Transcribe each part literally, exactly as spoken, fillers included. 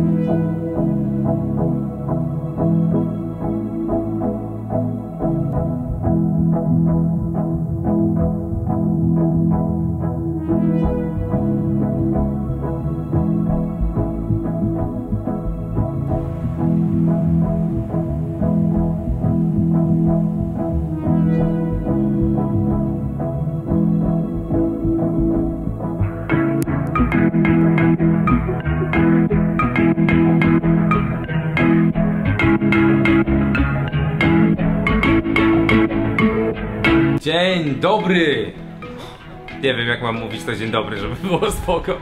Dzień dobry! Nie wiem, jak mam mówić to dzień dobry, żeby było spoko.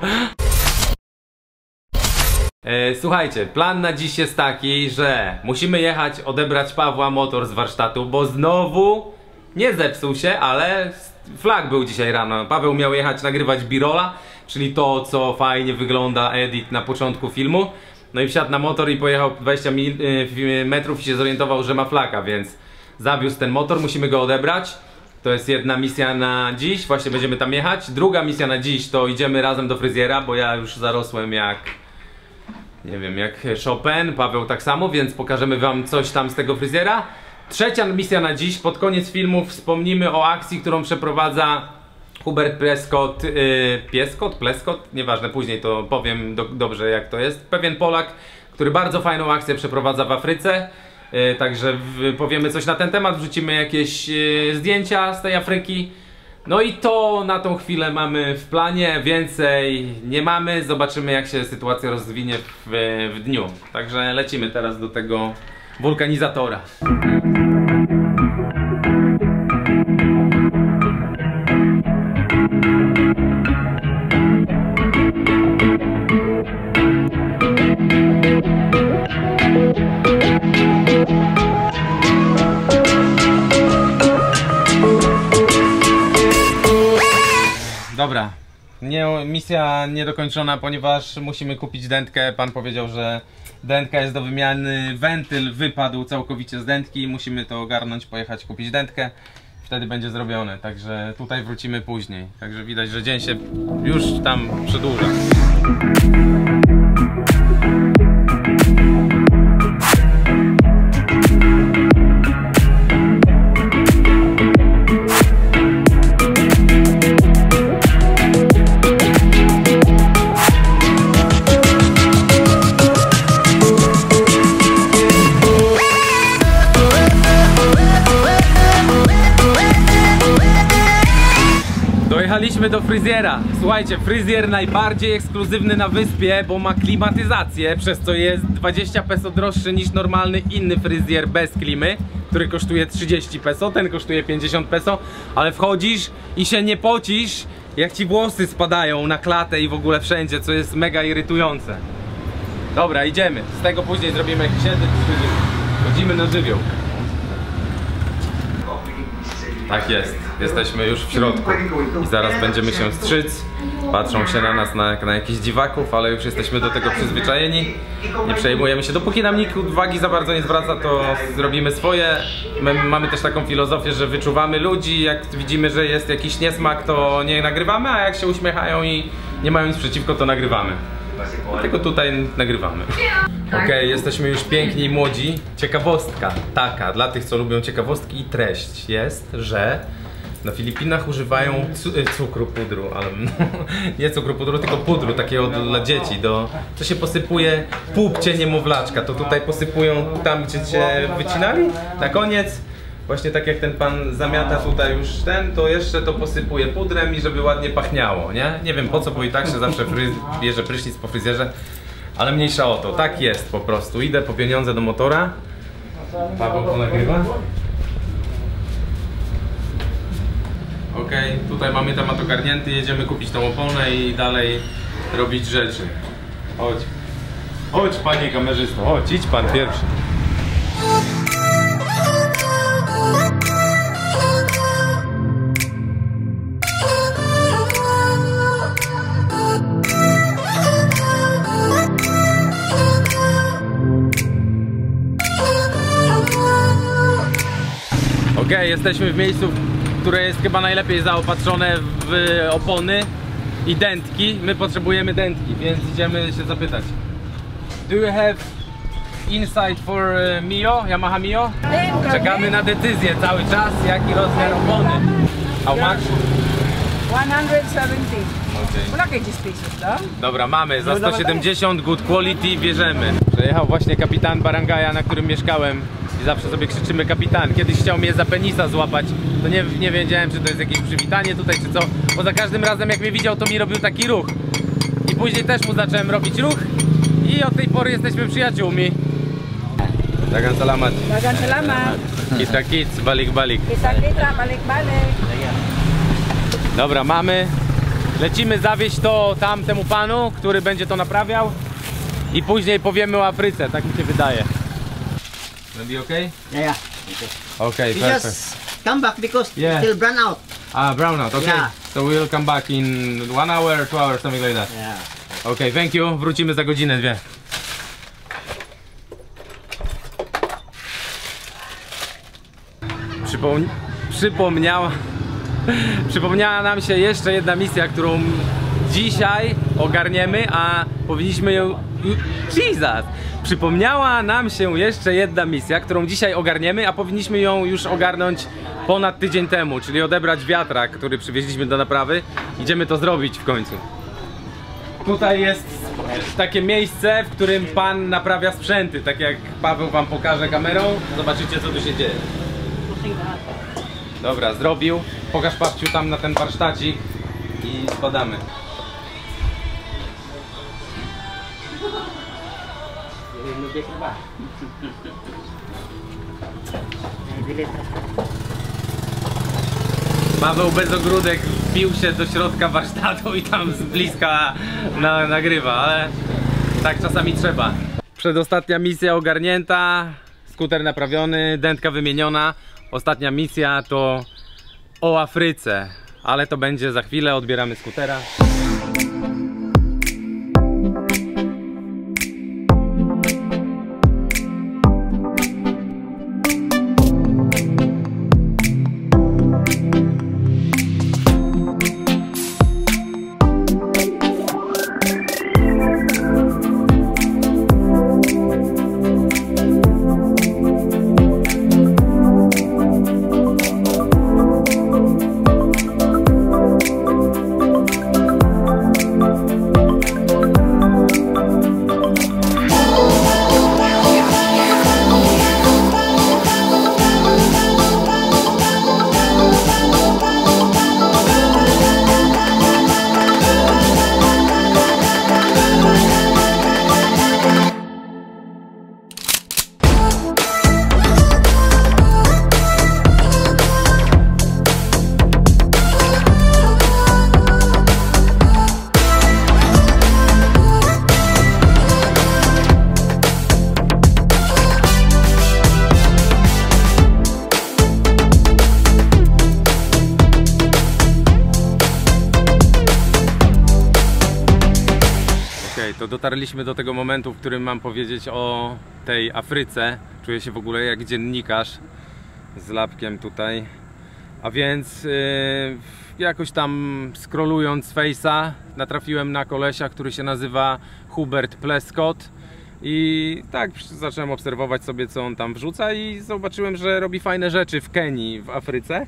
E, słuchajcie, plan na dziś jest taki, że musimy jechać odebrać Pawła motor z warsztatu, bo znowu nie zepsuł się, ale flag był dzisiaj rano. Paweł miał jechać nagrywać B-rolla, czyli to, co fajnie wygląda edit na początku filmu. No i wsiadł na motor i pojechał dwadzieścia metrów i się zorientował, że ma flaka, więc zawiózł ten motor, musimy go odebrać. To jest jedna misja na dziś, właśnie będziemy tam jechać. Druga misja na dziś to idziemy razem do fryzjera, bo ja już zarosłem jak... nie wiem, jak Chopin, Paweł tak samo, więc pokażemy wam coś tam z tego fryzjera. Trzecia misja na dziś, pod koniec filmu wspomnimy o akcji, którą przeprowadza Hubert Prescott, yy, Pieskot, Pleskot, nieważne, później to powiem do, dobrze jak to jest. Pewien Polak, który bardzo fajną akcję przeprowadza w Afryce. Yy, także w, powiemy coś na ten temat, wrzucimy jakieś yy, zdjęcia z tej Afryki. No i to na tą chwilę mamy w planie, więcej nie mamy, zobaczymy jak się sytuacja rozwinie w, w dniu. Także lecimy teraz do tego wulkanizatora. Dobra, nie, misja niedokończona, ponieważ musimy kupić dętkę. Pan powiedział, że dętka jest do wymiany, wentyl wypadł całkowicie z dętki. Musimy to ogarnąć, pojechać kupić dętkę. Wtedy będzie zrobione, także tutaj wrócimy później. Także widać, że dzień się już tam przedłuża. Dojechaliśmy do fryzjera. Słuchajcie, fryzjer najbardziej ekskluzywny na wyspie, bo ma klimatyzację, przez co jest dwadzieścia peso droższy niż normalny inny fryzjer bez klimy, który kosztuje trzydzieści peso, ten kosztuje pięćdziesiąt peso, ale wchodzisz i się nie pocisz, jak ci włosy spadają na klatę i w ogóle wszędzie, co jest mega irytujące. Dobra, idziemy. Z tego później zrobimy jakiś edit. Chodzimy na żywioł. Tak jest, jesteśmy już w środku i zaraz będziemy się strzyc. Patrzą się na nas na, na jakichś dziwaków, ale już jesteśmy do tego przyzwyczajeni. Nie przejmujemy się, dopóki nam nikt uwagi za bardzo nie zwraca, to zrobimy swoje. My mamy też taką filozofię, że wyczuwamy ludzi, jak widzimy, że jest jakiś niesmak, to nie nagrywamy, a jak się uśmiechają i nie mają nic przeciwko, to nagrywamy. Dlatego tutaj nagrywamy. Okej, okay, jesteśmy już piękni i młodzi. Ciekawostka taka, dla tych co lubią ciekawostki i treść jest, że na Filipinach używają cu cukru, pudru, ale no, nie cukru, pudru, tylko pudru takiego dla dzieci, do, co się posypuje pupcie niemowlaczka, to tutaj posypują tam, gdzie cię wycinali, na koniec. Właśnie tak jak ten pan zamiata tutaj już ten, to jeszcze to posypuje pudrem i żeby ładnie pachniało, nie? Nie wiem po co, bo i tak się zawsze bierze prysznic po fryzjerze, ale mniejsza o to, tak jest po prostu. Idę po pieniądze do motora. Paweł to nagrywa. Okej, okay, tutaj mamy temat ogarnięty, jedziemy kupić tą oponę i dalej robić rzeczy. Chodź. Chodź panie kamerzysto, chodź, idź pan pierwszy. Okej, okay, jesteśmy w miejscu, które jest chyba najlepiej zaopatrzone w opony i dętki. My potrzebujemy dętki, więc idziemy się zapytać. do you have insight for uh, Mio, Yamaha Mio? Czekamy na decyzję cały czas, jaki rozmiar opony. How much? one seventy. Okay. Wala kayo pesos, no? Dobra, mamy za sto siedemdziesiąt, good quality, bierzemy. Przejechał właśnie kapitan barangaja, na którym mieszkałem i zawsze sobie krzyczymy kapitan. Kiedyś chciał mnie za penisa złapać, to nie, nie wiedziałem, czy to jest jakieś przywitanie tutaj, czy co, bo za każdym razem jak mnie widział, to mi robił taki ruch. I później też mu zacząłem robić ruch i od tej pory jesteśmy przyjaciółmi. Dagan salamat. Dagan salamat. Kita kits, balik balik. Kita kita, balik balik. Dobra, mamy. Lecimy zawieźć to tamtemu panu, który będzie to naprawiał. I później powiemy o Afryce, tak mi się wydaje. Maybe okay? Yeah, yeah. Okay, You perfect. just come back because Yeah. still brown out. Ah, brownout, okay. Yeah. So we'll come back in one hour, two hours, something like that. Yeah. Okay, thank you. Wrócimy za godzinę, dwie. Przypom przypomniała, przypomniała nam się jeszcze jedna misja, którą dzisiaj ogarniemy, a powinniśmy ją... Jesus! Przypomniała nam się jeszcze jedna misja, którą dzisiaj ogarniemy, a powinniśmy ją już ogarnąć ponad tydzień temu, czyli odebrać wiatrak, który przywieźliśmy do naprawy. Idziemy to zrobić w końcu. Tutaj jest takie miejsce, w którym pan naprawia sprzęty, tak jak Paweł wam pokaże kamerą. Zobaczycie, co tu się dzieje. Dobra, zrobił. Pokaż, Papciu, tam na ten warsztacik i spadamy. Paweł bez ogródek wbił się do środka warsztatu i tam z bliska na, nagrywa, ale tak czasami trzeba. Przedostatnia misja ogarnięta, skuter naprawiony, dętka wymieniona. Ostatnia misja to o Afryce, ale to będzie za chwilę, odbieramy skutera. To dotarliśmy do tego momentu, w którym mam powiedzieć o tej Afryce. Czuję się w ogóle jak dziennikarz z lapkiem tutaj. A więc yy, jakoś tam scrollując Face'a natrafiłem na kolesia, który się nazywa Hubert Pleskot. I tak zacząłem obserwować sobie, co on tam wrzuca i zobaczyłem, że robi fajne rzeczy w Kenii, w Afryce.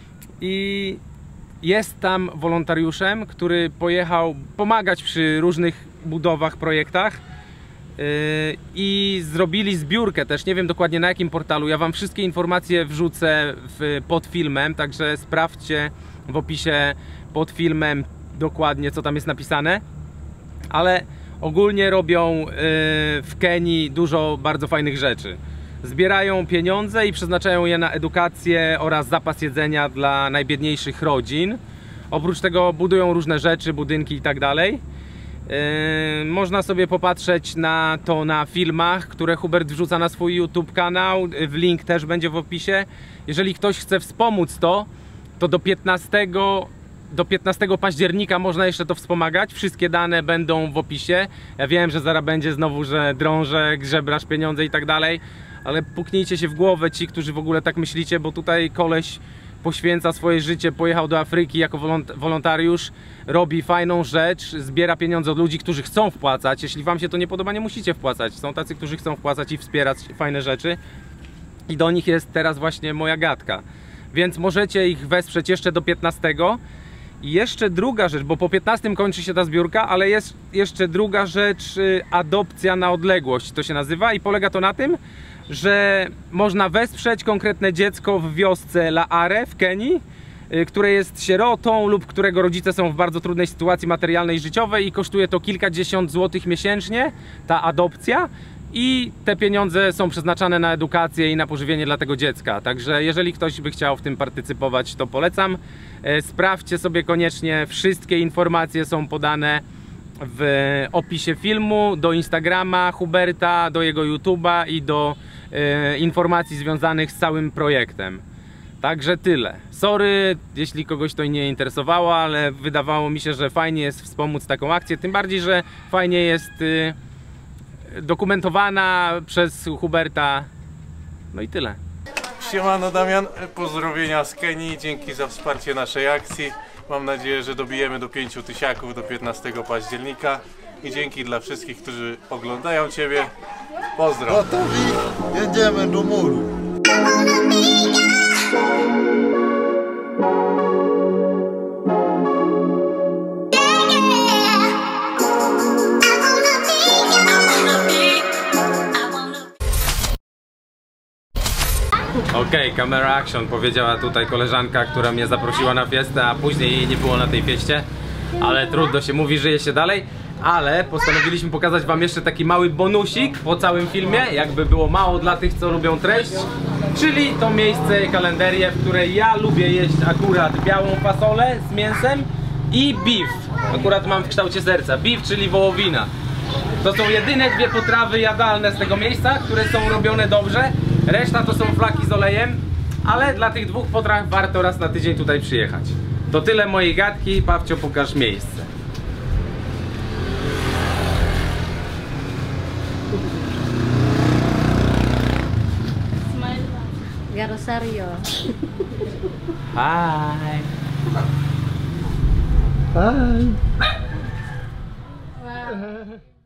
I jest tam wolontariuszem, który pojechał pomagać przy różnych budowach, projektach yy, i zrobili zbiórkę też, nie wiem dokładnie na jakim portalu, ja wam wszystkie informacje wrzucę w, pod filmem, także sprawdźcie w opisie pod filmem dokładnie, co tam jest napisane, ale ogólnie robią yy, w Kenii dużo bardzo fajnych rzeczy. Zbierają pieniądze i przeznaczają je na edukację oraz zapas jedzenia dla najbiedniejszych rodzin. Oprócz tego budują różne rzeczy, budynki i tak dalej. Yy, można sobie popatrzeć na to na filmach, które Hubert wrzuca na swój YouTube kanał. W link też będzie w opisie. Jeżeli ktoś chce wspomóc to, to do piętnastego, do piętnastego października można jeszcze to wspomagać. Wszystkie dane będą w opisie. Ja wiem, że zaraz będzie znowu, że drążek, żebrasz pieniądze i tak dalej, ale puknijcie się w głowę ci, którzy w ogóle tak myślicie, bo tutaj koleś poświęca swoje życie, pojechał do Afryki jako wolont wolontariusz, robi fajną rzecz, zbiera pieniądze od ludzi, którzy chcą wpłacać. Jeśli wam się to nie podoba, nie musicie wpłacać. Są tacy, którzy chcą wpłacać i wspierać fajne rzeczy. I do nich jest teraz właśnie moja gadka. Więc możecie ich wesprzeć jeszcze do piętnastego. I jeszcze druga rzecz, bo po piętnastym kończy się ta zbiórka, ale jest jeszcze druga rzecz, adopcja na odległość to się nazywa i polega to na tym, że można wesprzeć konkretne dziecko w wiosce Laare w Kenii, które jest sierotą lub którego rodzice są w bardzo trudnej sytuacji materialnej i życiowej i kosztuje to kilkadziesiąt złotych miesięcznie, ta adopcja. I te pieniądze są przeznaczane na edukację i na pożywienie dla tego dziecka. Także jeżeli ktoś by chciał w tym partycypować, to polecam. Sprawdźcie sobie koniecznie, wszystkie informacje są podane w opisie filmu, do Instagrama Huberta, do jego YouTube'a i do e, informacji związanych z całym projektem. Także tyle. Sorry, jeśli kogoś to nie interesowało, ale wydawało mi się, że fajnie jest wspomóc taką akcję, tym bardziej, że fajnie jest y, dokumentowana przez Huberta. No i tyle. Siemano Damian, pozdrowienia z Kenii, dzięki za wsparcie naszej akcji. Mam nadzieję, że dobijemy do pięciu tysiaków do piętnastego października i dzięki dla wszystkich, którzy oglądają Ciebie. Pozdro! Gotowi? Jedziemy do muru. Okej, okay, camera action, powiedziała tutaj koleżanka, która mnie zaprosiła na fiestę, a później jej nie było na tej fieście. Ale trudno się mówi, żyje się dalej. Ale postanowiliśmy pokazać wam jeszcze taki mały bonusik po całym filmie, jakby było mało dla tych, co lubią treść. Czyli to miejsce, kalenderię, w której ja lubię jeść akurat białą fasolę z mięsem i beef. Akurat mam w kształcie serca. Beef, czyli wołowina. To są jedyne dwie potrawy jadalne z tego miejsca, które są robione dobrze. Reszta to są flaki z olejem, ale dla tych dwóch potraw warto raz na tydzień tutaj przyjechać. To tyle mojej gadki. Pawcio, pokaż miejsce. Garosario. Hi. Hi. Wow.